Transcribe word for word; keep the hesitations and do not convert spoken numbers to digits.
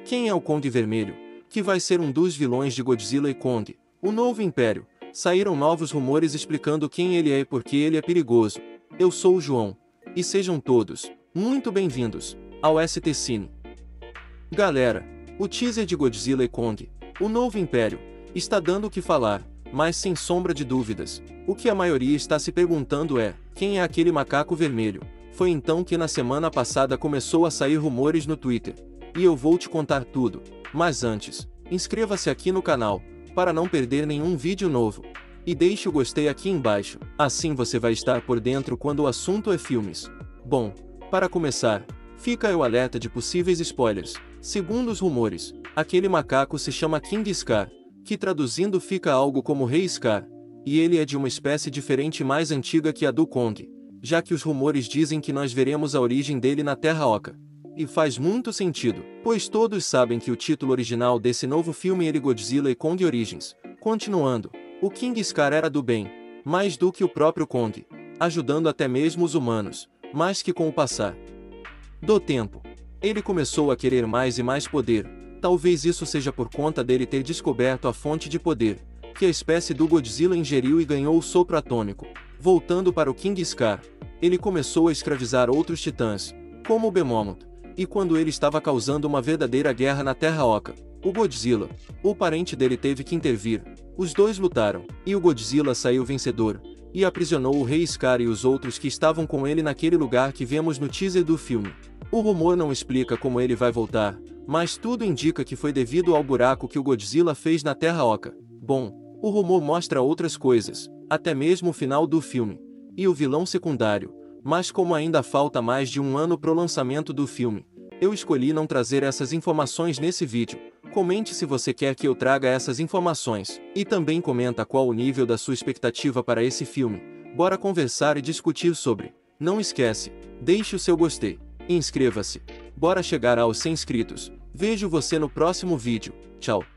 Quem é o Kong Vermelho, que vai ser um dos vilões de Godzilla e Kong, o Novo Império? Saíram novos rumores explicando quem ele é e por que ele é perigoso. Eu sou o João, e sejam todos muito bem-vindos ao S T Cine. Galera, o teaser de Godzilla e Kong, o Novo Império, está dando o que falar, mas sem sombra de dúvidas, o que a maioria está se perguntando é, quem é aquele macaco vermelho? Foi então que na semana passada começou a sair rumores no Twitter, e eu vou te contar tudo, mas antes, inscreva-se aqui no canal, para não perder nenhum vídeo novo, e deixe o gostei aqui embaixo, assim você vai estar por dentro quando o assunto é filmes. Bom, para começar, fica aí o alerta de possíveis spoilers. Segundo os rumores, aquele macaco se chama King Scar, que traduzindo fica algo como Rei Scar, e ele é de uma espécie diferente e mais antiga que a do Kong, já que os rumores dizem que nós veremos a origem dele na Terra Oca. E faz muito sentido, pois todos sabem que o título original desse novo filme é Godzilla e Kong Origins. Continuando, o King Scar era do bem, mais do que o próprio Kong, ajudando até mesmo os humanos, mas que com o passar do tempo, ele começou a querer mais e mais poder. Talvez isso seja por conta dele ter descoberto a fonte de poder, que a espécie do Godzilla ingeriu e ganhou o sopro atômico. Voltando para o King Scar, ele começou a escravizar outros titãs, como o Behemoth, e quando ele estava causando uma verdadeira guerra na Terra Oca, o Godzilla, o parente dele teve que intervir. Os dois lutaram, e o Godzilla saiu vencedor, e aprisionou o Rei Scar e os outros que estavam com ele naquele lugar que vemos no teaser do filme. O rumor não explica como ele vai voltar, mas tudo indica que foi devido ao buraco que o Godzilla fez na Terra Oca. Bom, o rumor mostra outras coisas, até mesmo o final do filme, e o vilão secundário, mas como ainda falta mais de um ano para o lançamento do filme, eu escolhi não trazer essas informações nesse vídeo. Comente se você quer que eu traga essas informações, e também comenta qual o nível da sua expectativa para esse filme. Bora conversar e discutir sobre. Não esquece, deixe o seu gostei, e inscreva-se. Bora chegar aos cem inscritos. Vejo você no próximo vídeo. Tchau.